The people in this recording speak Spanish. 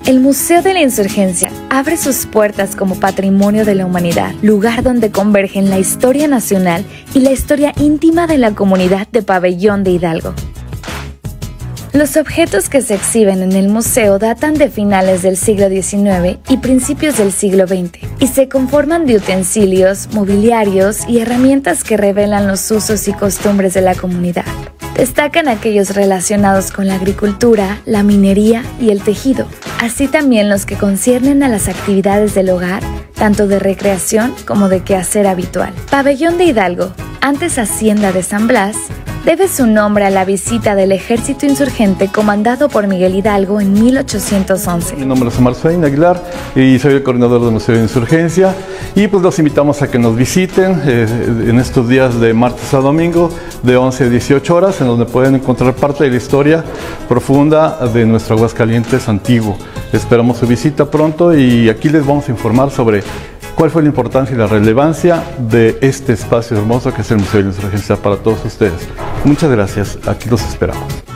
El Museo de la Insurgencia abre sus puertas como patrimonio de la humanidad, lugar donde convergen la historia nacional y la historia íntima de la comunidad de Pabellón de Hidalgo. Los objetos que se exhiben en el museo datan de finales del siglo XIX y principios del siglo XX, y se conforman de utensilios, mobiliarios y herramientas que revelan los usos y costumbres de la comunidad. Destacan aquellos relacionados con la agricultura, la minería y el tejido, así también los que conciernen a las actividades del hogar, tanto de recreación como de quehacer habitual. Pabellón de Hidalgo, antes Hacienda de San Blas, debe su nombre a la visita del ejército insurgente comandado por Miguel Hidalgo en 1811. Mi nombre es Omar Swain Aguilar y soy el coordinador del Museo de Insurgencia, y pues los invitamos a que nos visiten en estos días de martes a domingo de 11 a 18 horas, en donde pueden encontrar parte de la historia profunda de nuestro Aguascalientes antiguo. Esperamos su visita pronto y aquí les vamos a informar sobre cuál fue la importancia y la relevancia de este espacio hermoso que es el Museo de la Insurgencia para todos ustedes. Muchas gracias, aquí los esperamos.